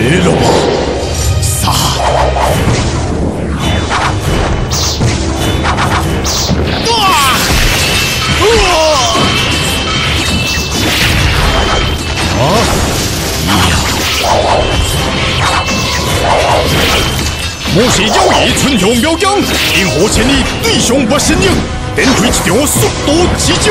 了吧！杀！我是妖异春香苗疆，银河千里对上不神影，展开一场速度之争。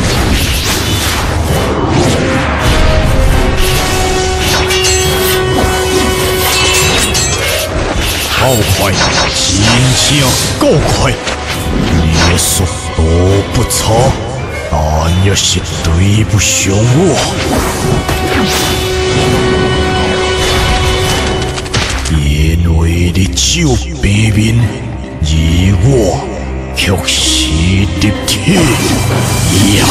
好快，真正够快！你的速度不差，但也是对不上我。因为你少平面，而我却是立体呀！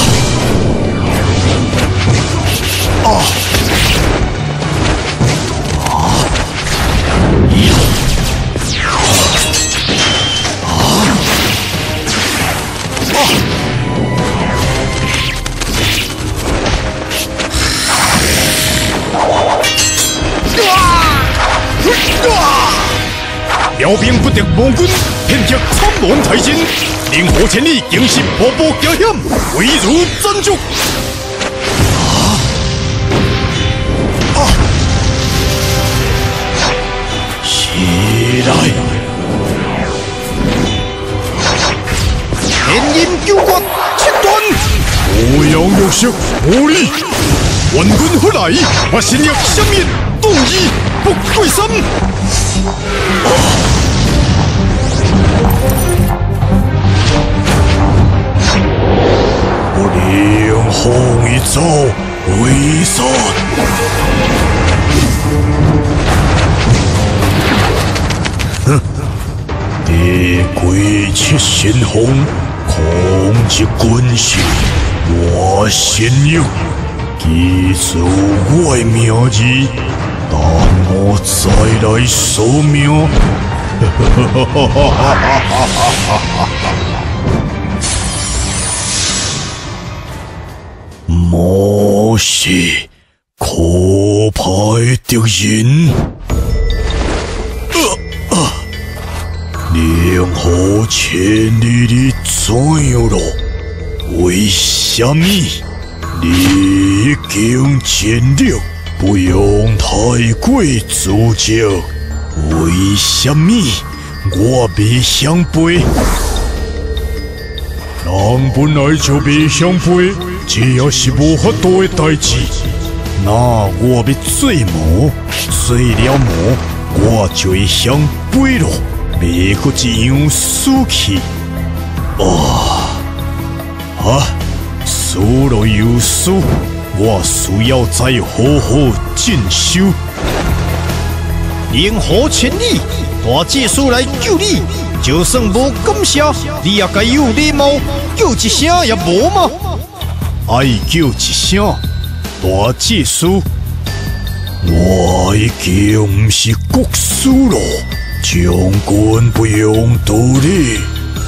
辽兵不敌亡军，偏却惨亡太尽，银河千里更是步步惊险，危如斩竹。起来！天阴九关切断，欧阳有色无力，援军何来？我心力消灭，动一不归三。我凌风一走为山，哼！地鬼七神风，空一滚石，我神勇，记住我的名字，等我再来索命。魔是可怕的敌人，银河千里你怎样了？为什么你已经尽力，不用太过自责？为什么我未相背？人本来就未相背。这也是无法度的代志。那我要做魔，做了魔，我就会相背咯，袂阁一样死去。死了又死，我需要再好好进修。 银河千里，大技师来救你，就算无感谢，你也该有礼貌，叫一声也无嘛。 爱叫一声大技师，我已经不是国师了，将军不用道理。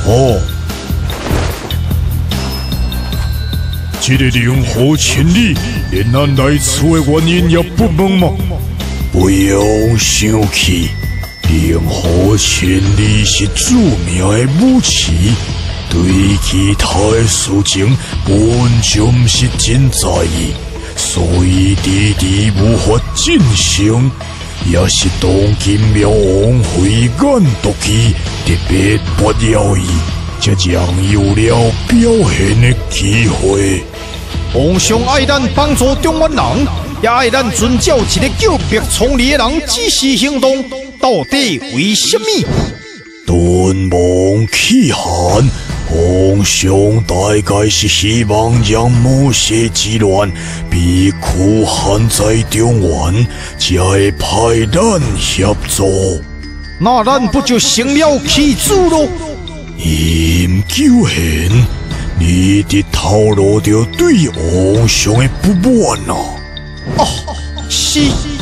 这个银河千里，连咱来此的原因也不问吗？不用生气，银河千里是著名的武器。对其他的事情本就不是真在意，所以迟迟无法进行，也是当今苗王慧眼独具，特别不了伊，才让有了表现的机会。 皇上爱咱帮助中原人，也爱咱遵照一个叫白崇礼的人指示行动，到底为什么？ 敦望气寒。皇上大概是希望让某些之乱被驱寒在中原，才会派咱协助。 那咱不就成了棋子咯？ 因究竟你得透露着对皇上的不满啊！ 是。